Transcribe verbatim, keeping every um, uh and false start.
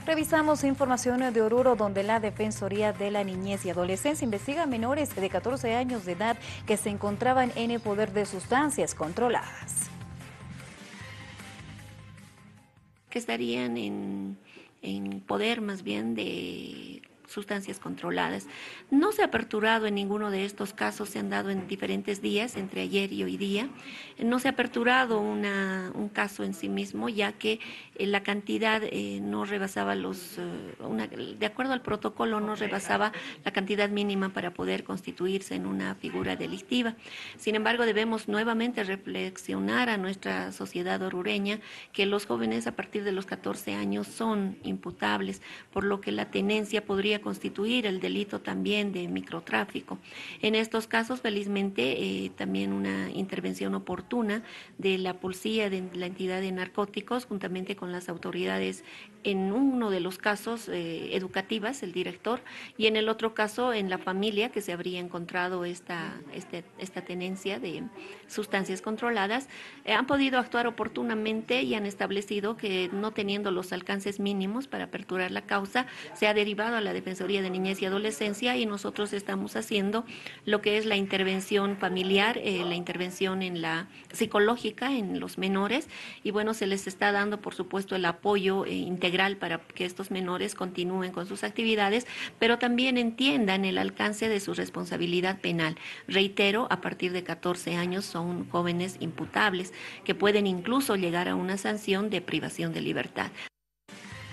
Revisamos información de Oruro, donde la Defensoría de la Niñez y Adolescencia investiga a menores de catorce años de edad que se encontraban en el poder de sustancias controladas. Que estarían en, en poder más bien de sustancias controladas. No se ha aperturado en ninguno de estos casos, se han dado en diferentes días, entre ayer y hoy día. No se ha aperturado una, un caso en sí mismo, ya que eh, la cantidad eh, no rebasaba los, eh, una, de acuerdo al protocolo, no rebasaba la cantidad mínima para poder constituirse en una figura delictiva. Sin embargo, debemos nuevamente reflexionar a nuestra sociedad orureña que los jóvenes a partir de los catorce años son imputables, por lo que la tenencia podría constituir el delito también de microtráfico. En estos casos, felizmente, eh, también una intervención oportuna de la policía, de la entidad de narcóticos, juntamente con las autoridades, en uno de los casos eh, educativas, el director, y en el otro caso en la familia, que se habría encontrado esta, este, esta tenencia de sustancias controladas, eh, han podido actuar oportunamente y han establecido que, no teniendo los alcances mínimos para aperturar la causa, se ha derivado a la Defensoría de Niñez y Adolescencia, y nosotros estamos haciendo lo que es la intervención familiar, eh, la intervención en la psicológica en los menores, y bueno, se les está dando por supuesto el apoyo eh, integral para que estos menores continúen con sus actividades, pero también entiendan el alcance de su responsabilidad penal. Reitero, a partir de catorce años son jóvenes imputables que pueden incluso llegar a una sanción de privación de libertad.